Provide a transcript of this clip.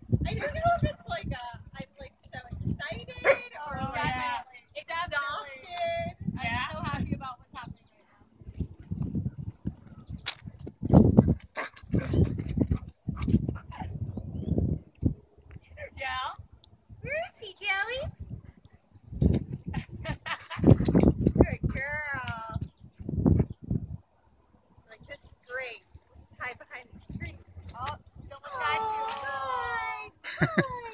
I don't know if it's like I'm like so excited or definitely exhausted. Yeah. I'm so happy about what's happening right now. Yeah. Where is she, Joey? Good girl. Like, this is great. We'll just hide behind this tree. Oh, she's almost got you. Hi. Hi.